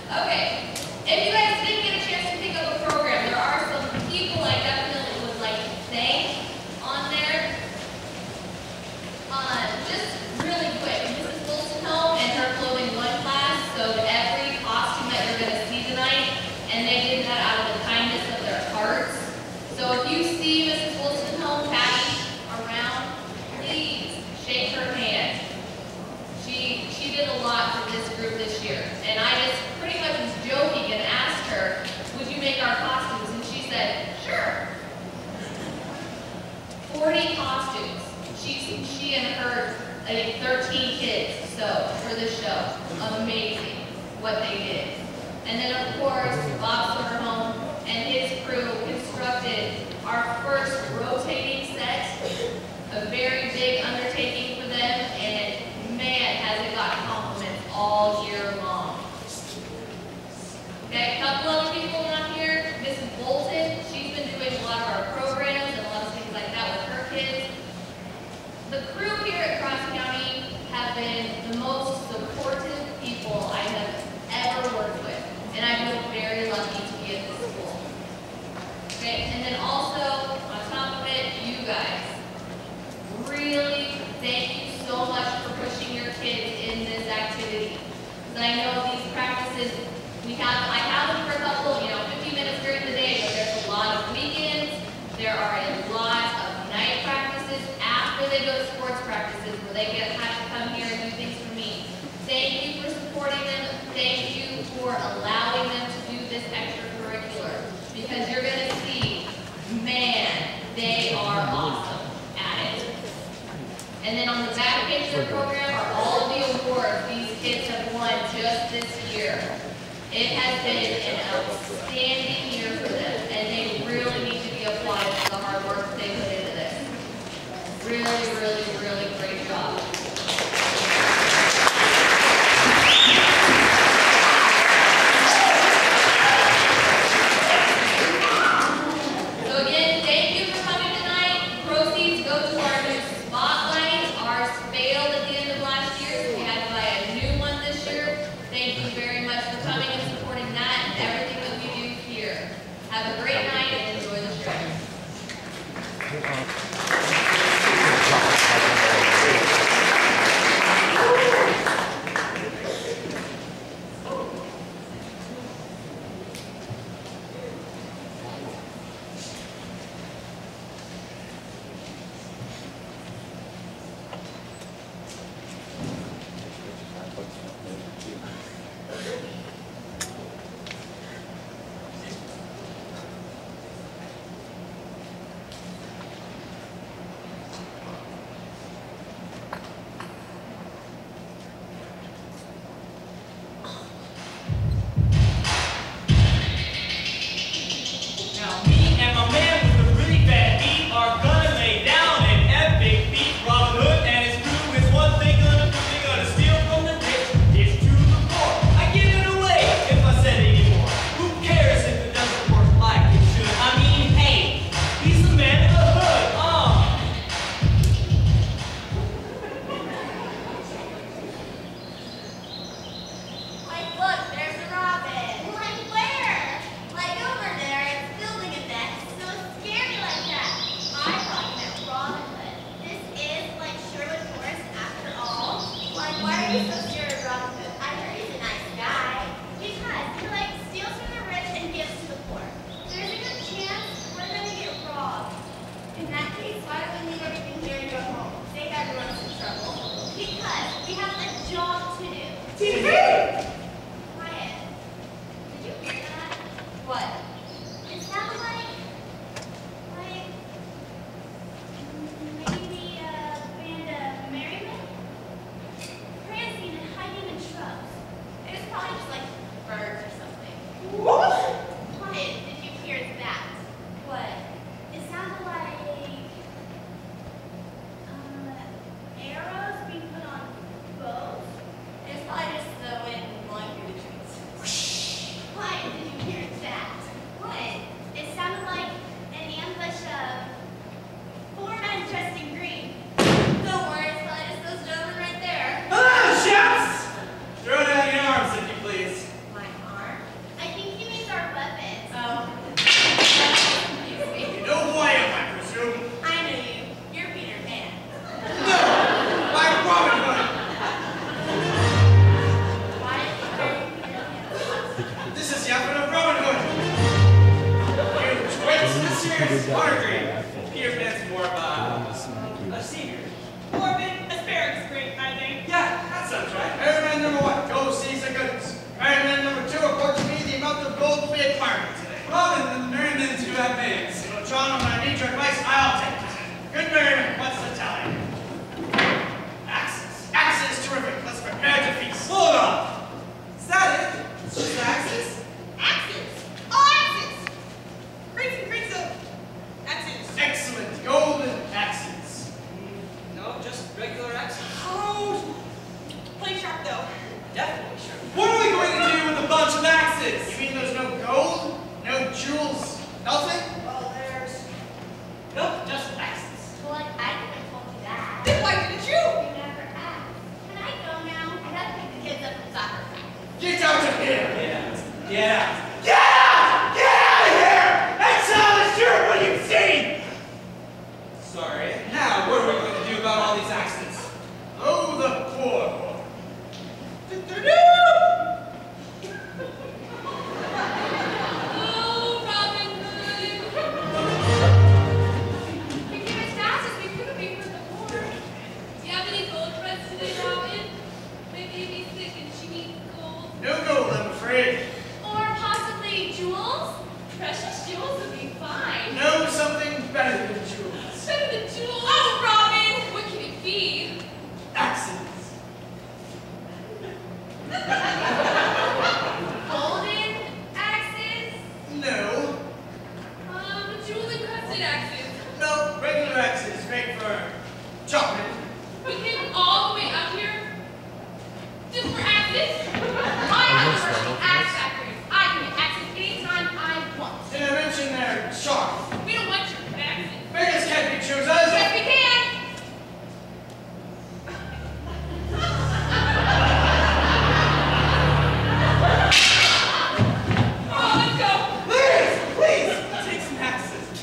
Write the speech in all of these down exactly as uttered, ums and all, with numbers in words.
Okay, if you guys didn't get a chance to pick up a program, there are some people I definitely would like to thank on there. Uh, just really quick, Missus School-to-know and her Clothing One class sewed every costume that you're going to see tonight, and they did that out of the kindness of their hearts. So if you see Missus School-to-know, Patty, around, please shake her hand. She, she did a lot for this group this year, and I just pretty much was joking and asked her, would you make our costumes? And she said, sure. forty costumes. She, she and her, I think, thirteen kids sewed for this show. Amazing what they did. And then, of course, Bob Silverhome and his crew constructed our first rotating set, a very big undertaking for them, and man, has it got compliments all year long. Okay, a couple other people on here. Missus Bolton, she's been doing a lot of our programs and a lot of things like that with her kids. The crew here at Cross County have been the most supportive people I have ever worked with, and I've been very lucky to be at this school. Okay, and then also, on top of it, you guys. Really, thank you so much for pushing your kids in this activity. Because I know these practices, we have, I have them for a couple, you know, fifty minutes during the day, but there's a lot of weekends. There are a lot of night practices after they go to sports practices where they get have to come here and do things for me. Thank you for supporting them. Thank you for allowing them to do this extracurricular. Because you're going to see, man, they are awesome at it. And then on the back page of the program are all of the awards these kids have won just this year. It has been an outstanding year for them, and they really need to be applauded for the hard work they put into this. Really, really, really great job. So again, thank you for coming tonight. Proceeds go to our new spotlight. Ours failed at the end of last year, so we had to buy a new one this year. Thank you very much for coming and supporting that and everything that we do here. Have a great night and enjoy the show. Throw down your arms, if you please. Water green. Peter Pan's more of a, a senior. Morbid asparagus green, I think. Yeah, that sounds right. Airman number one, go seize the goods. Airman number two, report to me the amount of gold we acquired today. Well, then the merrymen who have names. Well, John, when I need your advice, I'll take it. Good merryman, what's the tally? Axes. Axes, terrific. Let's prepare to feast. Hold on. Is that it? It's just axes? Axes. Oh, axes. Great, great stuff. Axes. Excellent. Golden axes. No, just regular axes. Oh, play sharp though. Definitely sure. What are we going to do with a bunch of axes? You mean there's no gold? No jewels? Nothing? Well, there's. Nope, just axes. Well, I, I could have told you that. Then why didn't you? You never asked. Can I go now? I gotta pick the kids up from soccer practice. Get out of here! Yeah. Yeah. Get out! Get out of here! And challenge your what you've seen! Sorry. Now, what are we going to do about all these axes? Oh, the poor. Oh, Robin Hood. We came as fast as we could be for the war. Do you have any gold threads today, Robin? My baby's sick and she needs gold. No gold, I'm afraid. Or possibly jewels? Precious jewels would be fine. No, something better than jewels. Better than jewels? Oh, Robin! What can it be? Axes. Golden axes? No. Um, jewel encrusted axes. No, regular axes, great for chopping. We came all the way up here just for axes? I have to work in axe factories. I can get axes anytime I want. Did I mention they're sharp? We don't want your axes. Beggars can't be choosers. Yes, we can. Oh, let's go. Please, please. Take some axes.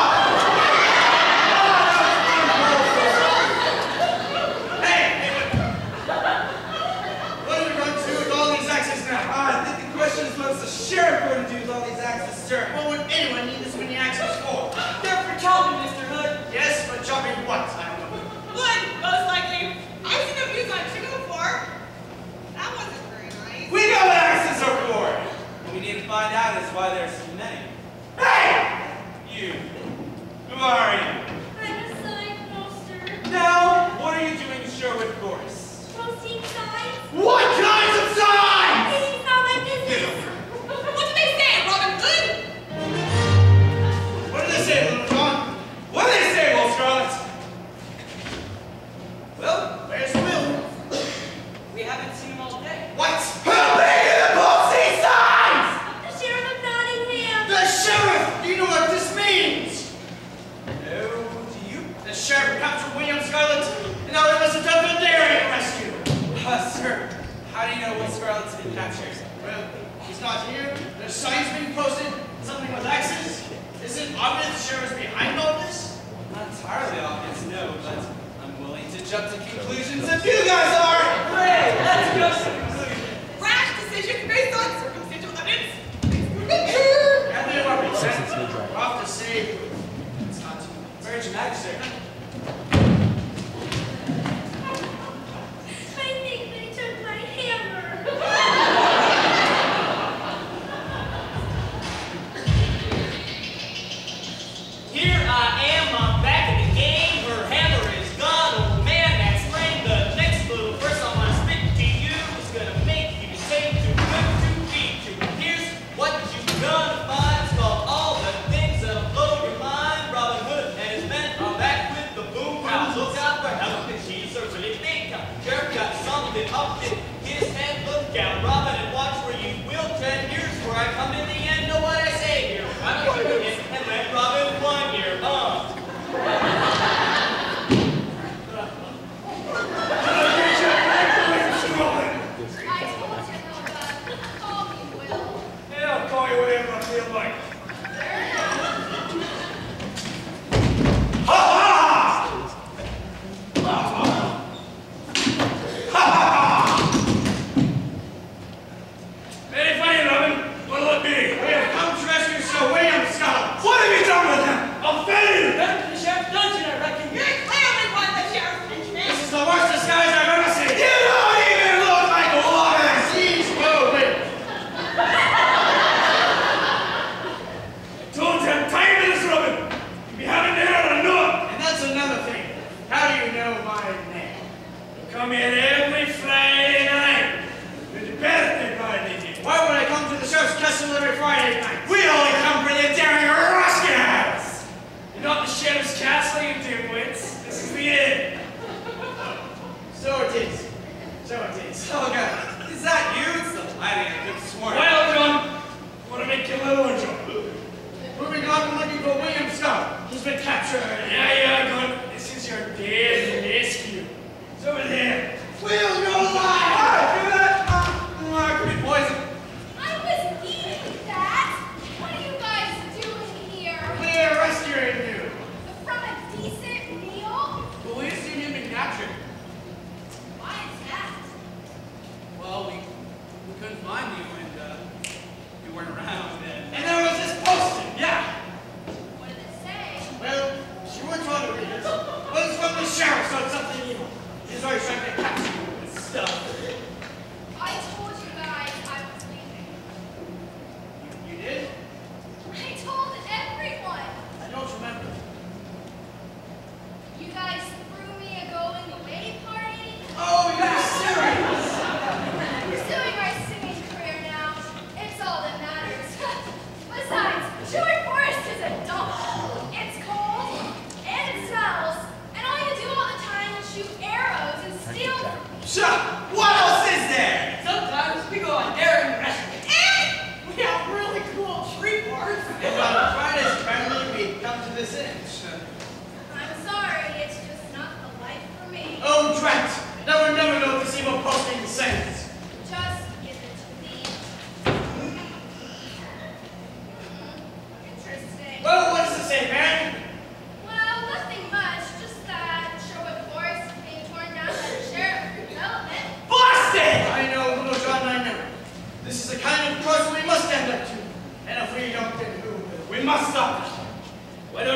Hey, hey, what are we going to do with all these axes now? Ah, I think the question is what's the sheriff going to do with all these axes, sir? What would anyone need this many axes for? They're for chopping, Mister Hood. Yes, but chopping what? I don't know. Wood, most likely. I've seen them used on chicken before. That wasn't very nice. We know what axes are for! What we need to find out is why there's so many. Hey! You. Who are you? I'm a sign poster. No! What are you doing to Sherwood Forest? Posting signs. What kinds of signs? It's not my business. What did they say, Robin Hood? What did they say, Little John? What do they say, Will Scarlet? Well, where's Will? We haven't seen him all day. What? Who made the posting signs? The Sheriff of Nottingham. The sheriff! Do you know what this means? No, do you? The sheriff captured William Scarlet, and now there was a double daring rescue. Uh, sir, how do you know Will Scarlet's been captured? Well, he's not here. There's signs being posted, something with axes. Is it obvious the sheriff's behind all this? Not entirely obvious, no, but I'm willing to jump to conclusions if you guys are! Hooray! Let's go to conclusions! Rash decision based on circumstantial evidence. And they are present. We're off to say it's not Very dramatic, sir. I think they took my hammer. Here I am, I'm back in the game. Her hammer is gone. Old man, that's lame. The next little verse I want to spit to you is gonna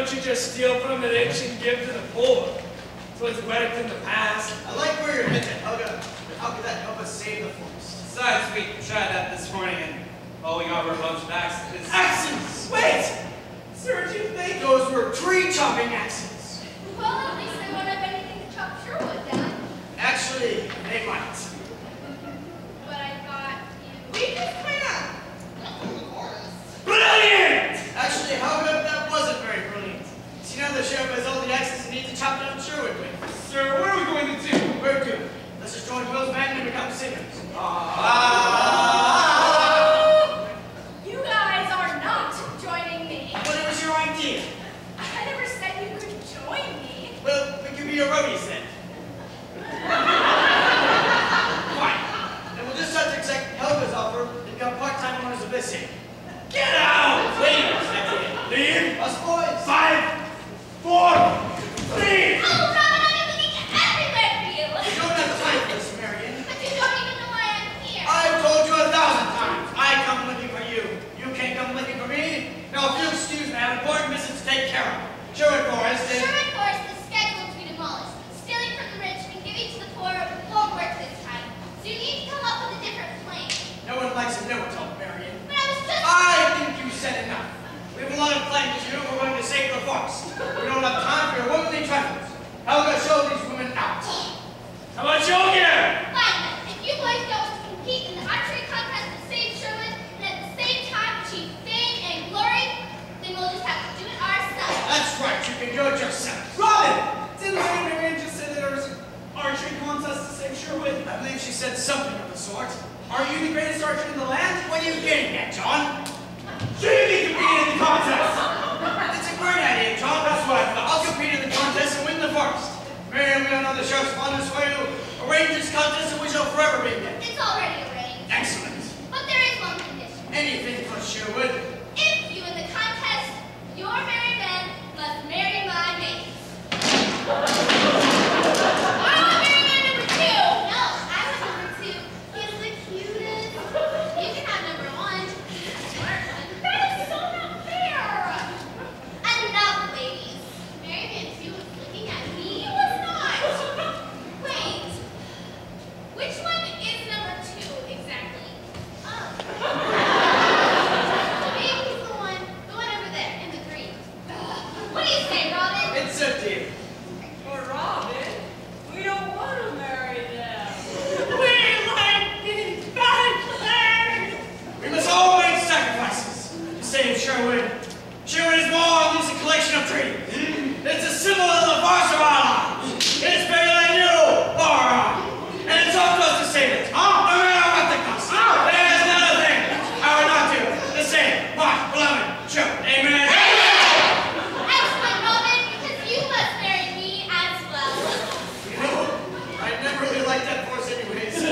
don't you just steal from the rich and give to the poor? It's what's worked in the past. I like where you're headed, Helga. But how could that help us save the forest? Besides, we tried that this morning and all we got were a bunch of axes. Axes! Wait! Sir, do you think those were tree chopping axes? Well, at least they won't have anything to chop Sherwood down. Actually, they might. But I thought you... We just went up. Not from the forest. Brilliant! Actually, Helga, that wasn't very brilliant. See, now the sheriff has all the axes he needs to chop down Sherwood with. Sir, what are we going to do? We're good. Let's just join Will's band and become singers. Ah! You guys are not joining me. What was your idea? I never said you could join me. Well, we could be your roadies then. Fine. Then we'll just have to accept Helga's offer and become part-time owners of this inn. Get out! Please! That's it. Leave! Us boys! Five! Four! Three! Oh, Robin, I'm looking everywhere for you. You don't have time for this, Marion. But you don't even know why I'm here. I've told you a thousand times. I come looking for you. You can't come looking for me. Now, if you'll excuse me, I have important business to take care of. Sherwood Forest is... Sherwood Forest is scheduled to be demolished. Stealing from the rich and giving to the poor won't work this time. So you need to come up with a different plan. No one likes a no-talk, Marion. But I was just... I think you said enough. We have a lot of plans to do. We're going to save the forest. We don't have time for your womanly trifles. Helga, show these women out. How about you here? Fine then. If you boys don't compete in the archery contest to save Sherwood and at the same time achieve fame and glory, then we'll just have to do it ourselves. That's right. You can do it yourself. Robin! Didn't Lady Marian just say that there was an archery contest to save Sherwood? I believe she said something of the sort. Are you the greatest archer in the land? What are you getting at, John? Should you be competing in the contest? It's a great idea, John. That's what I thought. I'll compete in the contest and win the forest. Marion, we don't know the sheriff's fondness for you. Arrange this contest and we shall forever be in. It's already arranged. Excellent. But there is one condition. Anything for Sherwood. If you win the contest, your merry men must marry my maid. I want marry man number two. No, I want number two. He's the cutest. You can have number one. Smart one. That is so not fair. Enough, ladies. Marry man two was looking at me. He was not. Wait. Which one is number two exactly? Oh. Maybe he's the one, the one over there in the green. What do you say, Robin? It's a deal. For Robin, we don't want to marry them. We like being bachelors. We must all make sacrifices to save Sherwood. Sherwood is more than just a collection of trees. It's a symbol of the force of our lives. It's bigger than you or I. And it's up to us to save it. No matter what the cost. There's another thing I would not do. The same. My beloved Sherwood. Amen. Excellent, Robin, because you must marry me as well. You know, I never really liked that force anyways. So,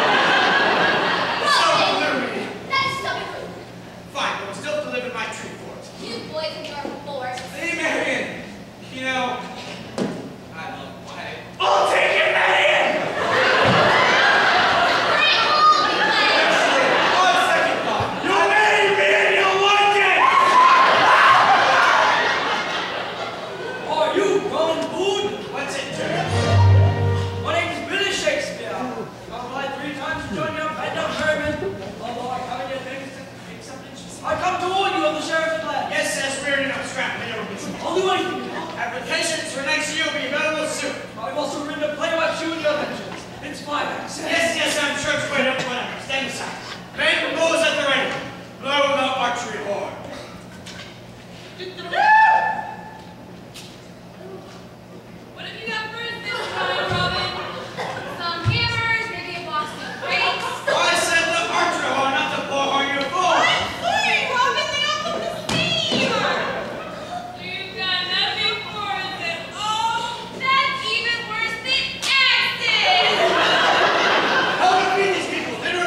Robin, literally. that's so true. Fine, but we'll still deliver my tree fort. You boys and your force. Lady Marian, you know, I love why. I'll take it, Marion! Great hole, you guys. On second thought, You marry me and you'll like it! Are you grown food? What's it, Jack? My name's Billy Shakespeare. I've applied three times to join your band of Herman. Although I come in your things acceptance. I come to warn you of the sheriff's plan. Yes, yes, we're enough scrap. We never miss it. I'll do anything. Applications for next year will be available soon. I've also written a play about you and your adventures. It's five acts. Yes, yes, I'm sure it's right up, whatever. Stand aside. Men, bows at the ready. Blow the archery horn. What have you got for us this time, Robin? Some hammers, maybe a box of grapes. I said the archery horn, not the bullhorn, you fool. Sorry, Robin, they all look the same. We've got nothing for us at all. That's even worse than axes. How would we these people? They don't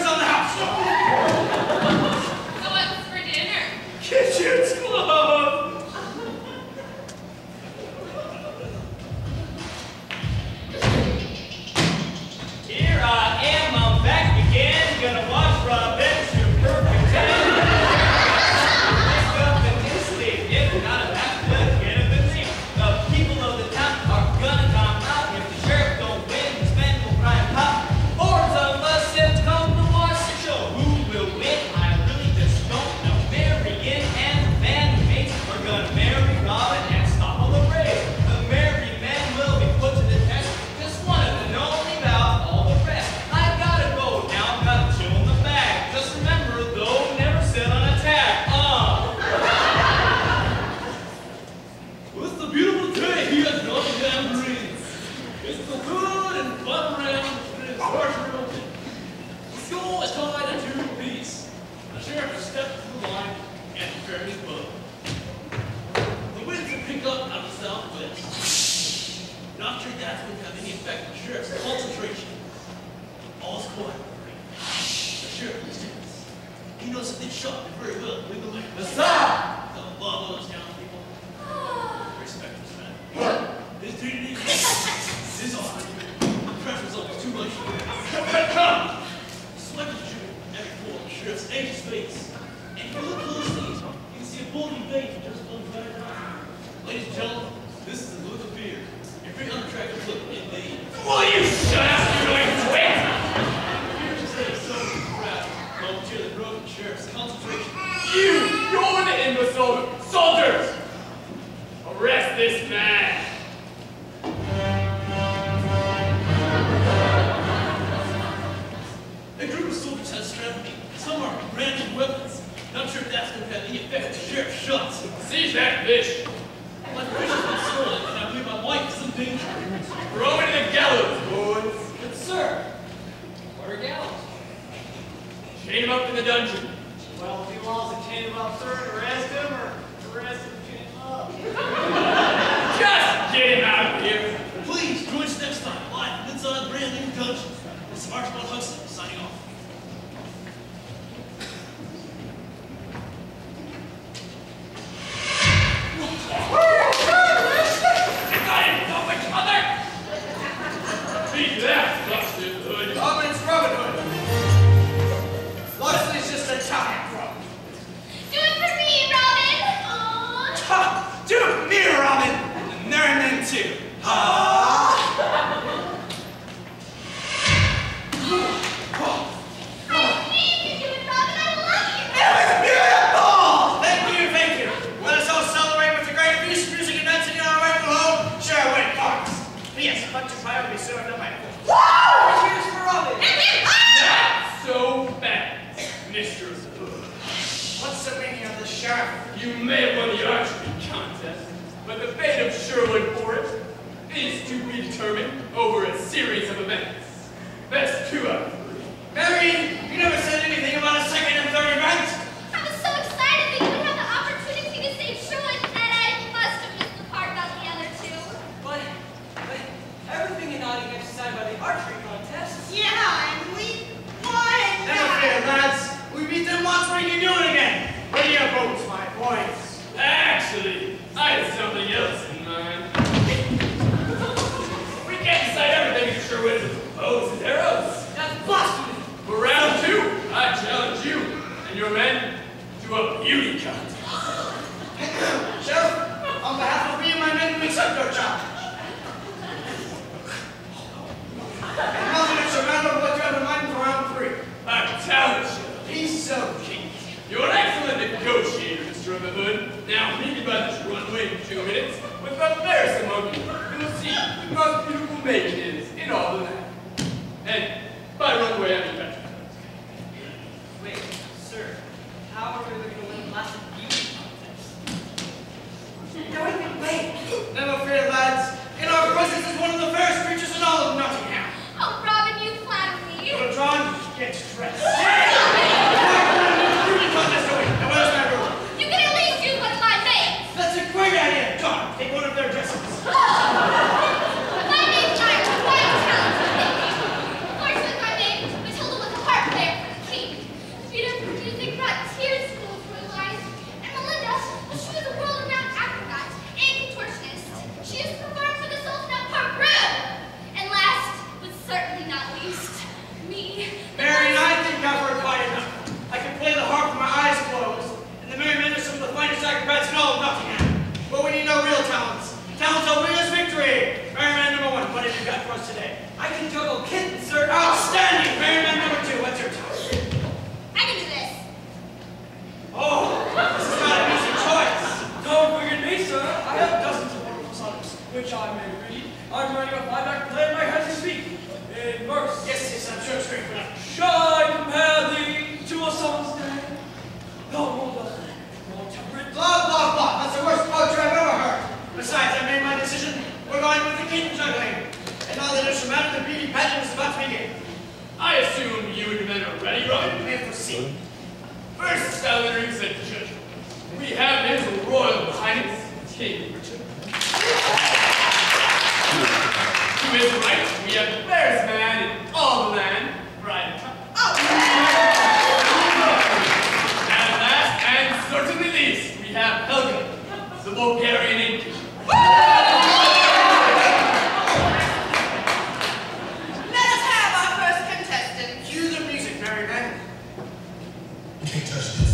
noticed that they shot me very well. Lead the way. What's up? Don't love those down people. Respect this man. This treated me. This is on. The pressure's always too much. Come! Selected shooting every pull on the sheriff's agent's face. And if you look closely, you can see a bulging vein just below the right eye. Ladies and gentlemen, this is the look of fear. A very unattractive look indeed. Will you shut up, you little twit? Here's to say so proud. Momentarily broken sheriff's concentration. You, you're the imbecile soldiers! Arrest this man! A group of soldiers has surrounded me. Some are brandishing weapons. Not sure if that's going to have any effect on the sheriff's shots. Seize that fish! My fish has been stolen, and I believe my wife is in danger. Throw him to the gallows, boys! But sir, what are gallows? Chain him up in the dungeon. Well, if he wants to chain him up, sir, arrest him or arrest him and chain him up. Just get him out of here! Please, join us next time, live from inside the brand new dungeon. This is Archibald Huxley, signing off. Beat that, busted hood! Robin, it's Robin Hood. Leslie's just a time problem. Do it for me, Robin! Aww. Ha! Do it for me, Robin! And there and then too. Ha! I need to do it, Robin! I love you! It was beautiful! Thank you, thank you. Let us all celebrate with the great feast, music, and dancing in our rightful home, Sherwood Parks. Yes, a bunch of pie will be served up by Cheers for Robin! Not so bad, Mistress Hood. What's the meaning of this, Sheriff? You may have won the archery contest, but the fate of Sherwood Forest is to be determined over a series of events. Best two out of three. Marion, you never said anything about a second and third event. I was so excited that you would have the opportunity to save Sherwood, and I must have missed the part about the other two. But, but everything in Nottingham is decided by the archery contest. Yeah, and we won! Never fear, lads. We beat them once, we can do it again. What do you vote, my boys? Actually, I had something else in mind. We can't decide everything in Sherwood as bows and arrows. That's blasphemy! For round two, I challenge you and your men to a beauty contest. Sheriff, on behalf of me and my men, we accept your challenge. And now that it's a matter of what you have in mind for round three. A talent show. He's so keen. You're an excellent negotiator, Mister Hood. Now, meet me by this runway in two minutes with a fair monkey. You'll see the most beautiful maiden is in all the land. And by runway, I mean better. Wait, sir, how are we going to win the last beauty contest? No, wait, wait, wait! Never fear, lads. In our presence is one of the fairest creatures in all of Nottingham. Oh, Robin, you flatter me. Little John, get dressed. Beauty contest away. Now where's my room? You can at least use one of my maids. That's a great idea. John, take one of their dresses. My name's Iris, quite talented. Fortunately, my maid, Matilda, was a harp player for the king. Beautiful music brought tears to her eyes. And Melinda, well, she was a world-renowned acrobat and contortionist. She used to perform for the Sultan of Peru. And last, but certainly not least, me. Marion, I think I've heard quite enough. I can play the harp with my eyes closed, and the merry men are some of the finest acrobats in all of Nottingham. But we need no real talents. Talents will win us victory. Merryman number one, what have you got for us today? I can juggle kittens, sir! Outstanding! Merryman number two, what's your talent? I can do this. Oh, this is not an easy choice. Don't forget me, sir. I have dozens of wonderful songs, which I may read. I'm writing a five-act play in my head as we speak. In verse. Yes, yes, I'm sure it's great for that. Shall I compare thee to a summer's day? No more more temperate. Blah, blah, blah. That's the worst poetry I've ever heard. Besides, I made my decision. We're going with the kitten juggling. And now that it's remembered, the beauty pageant is about to begin. I assume you and your men are ready, Robin? May proceed. First, I'll introduce a judge. We have His Royal Highness, King Richard. To his right, we have the fairest man in all the land, Brian. can't touch this.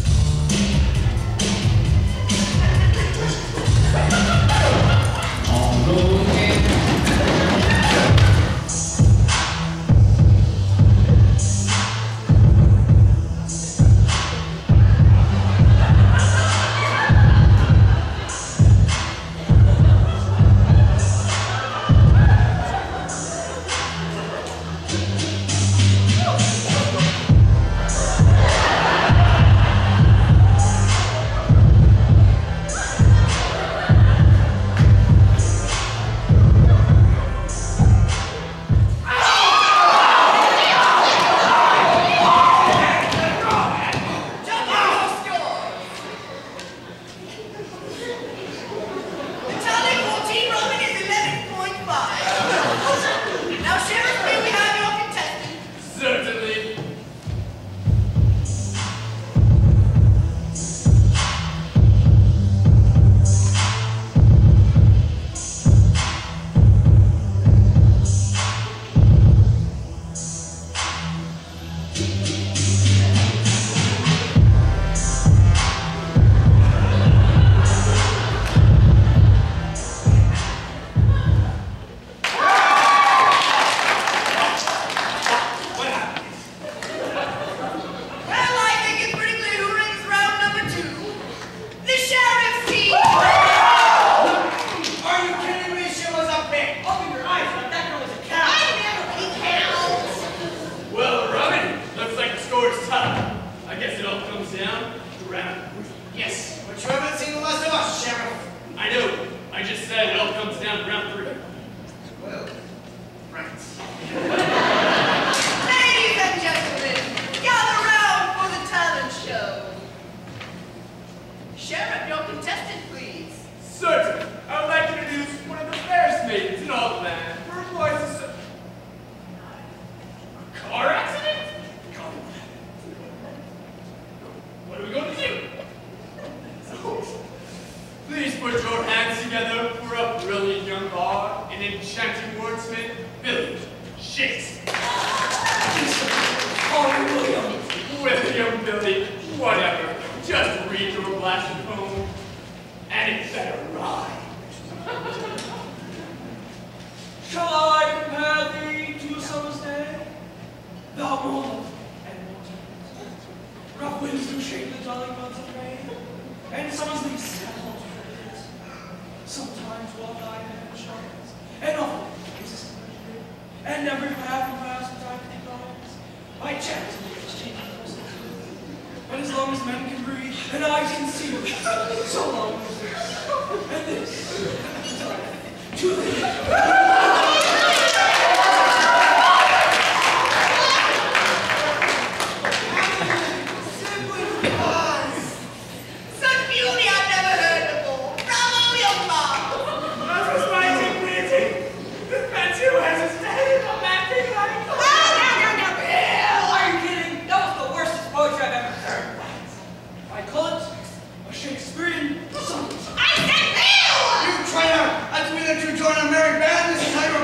Shakespearean songs. I said Bill! You try to ask me that you join a merry band? This is how you're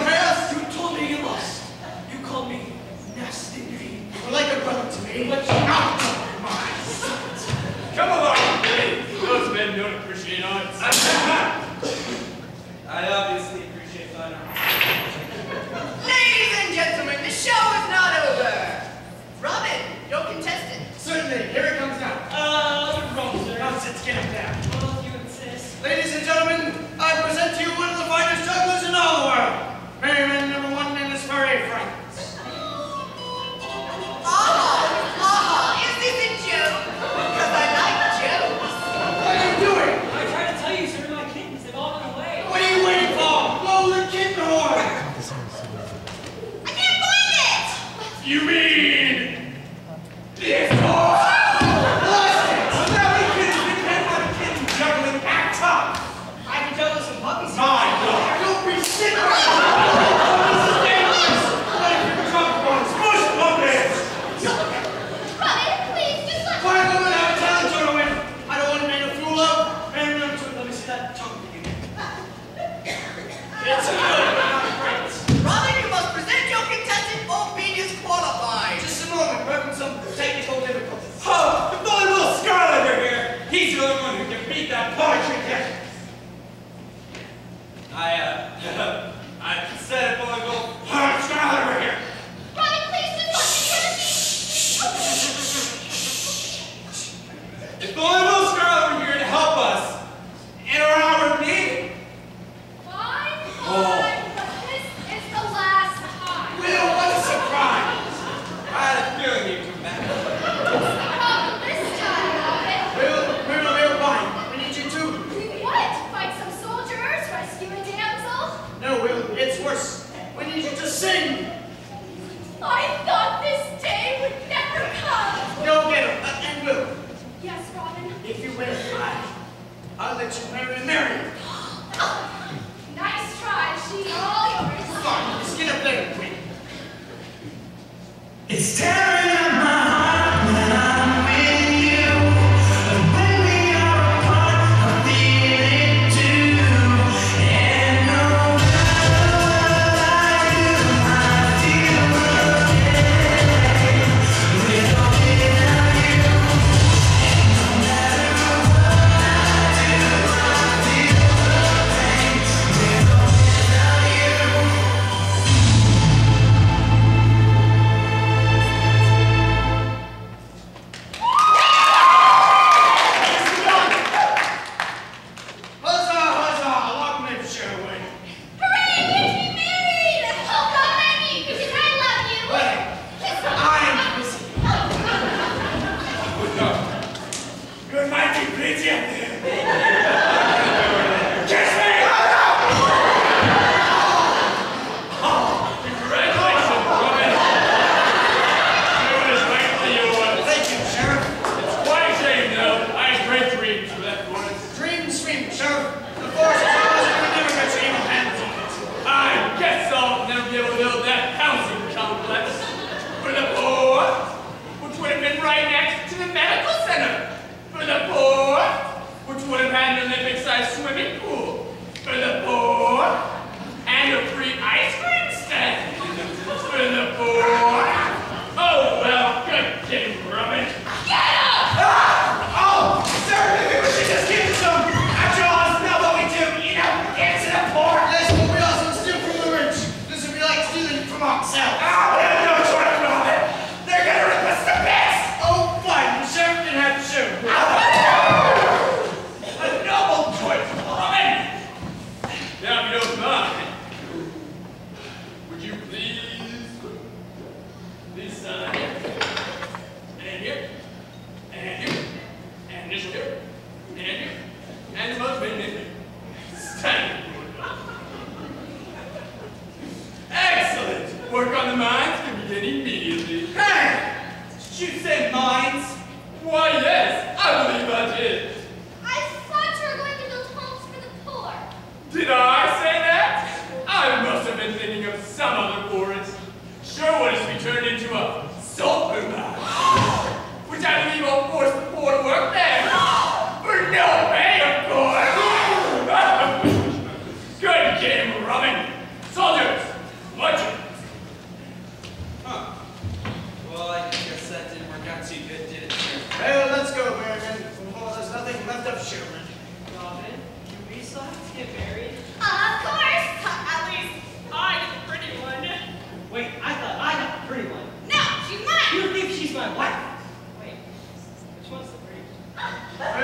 If only Will Scarlet were here to help us in our hour of need. Fine, Oh. fine, but this is the last time. Will, what a surprise! I had a feeling you'd come back. What's the problem this time, Robin? Will, Will, Will, fine. We need you to. What? Fight some soldiers? Rescue a damsel? No, Will, it's worse. We need you to sing. I thought this day would never come. Go get him. Uh, and Will, Yes, Robin. if you win, I, I'll let you marry Mary. Oh, nice try. She's all yours. Fine, just get up there and win. It's tearing at my heart when I'm with you. But when we are apart, I feel it too. And no matter what I do, I feel okay. With or without you. And no matter what I do, I feel okay. With or without you. Huzzah, huzzah, long live Sherwood. Hooray, we can be married! Oh, God, I need you because I love you. Wait, Kiss I'm busy. Good night, you bitch. Kiss me! Congratulations, Robin. Sherwood is rightfully yours. Thank you, Sheriff. It's quite a shame, though. I had great dreams for that forest. Dream and swim, Sheriff. The force is ours and we never got your evil hands on it. I guess I'll never be able to build that housing complex for the poor, which would have been right next to the medical center. For the poor, which would have had an Olympic-sized swimming pool. For the poor, and a free ice cream stand. For the poor. Oh, well, good game, Robin. Oh, sir, maybe we should just give some. After all, it's not what we do, you know, give to the poor. Yes, but we also steal from the rich. This would be like stealing from ourselves. Ah, we have no choice, Robin. They're gonna rip us to bits. Oh, fine. The sheriff can have the sheriff. A noble choice, Robin. Now, if you don't mind, would you please, please sign here, and here, and here, and initial here, and here, and the most maiden name. Standard. Excellent. Work on the mines can begin immediately. Hey, did you say mines? Why, yes, I believe I did. I thought you were going to build homes for the poor. Did I say that? I must have been thinking of some other forest. Sherwood is to be turned into a sulfur mine, which I believe will force the poor to work there. For no pay, of course. Good game, Robin. Soldiers, march it. Huh. Well, I guess that didn't work out too good, did it, sir? Well, let's go, Merriman. Oh, there's nothing left of Sherman. Robin, do we still have to get married? Of course. At least I get the pretty one. Wait, I thought I got the pretty one. No, she's mine. You think she's my wife? Wait, which one's the pretty one?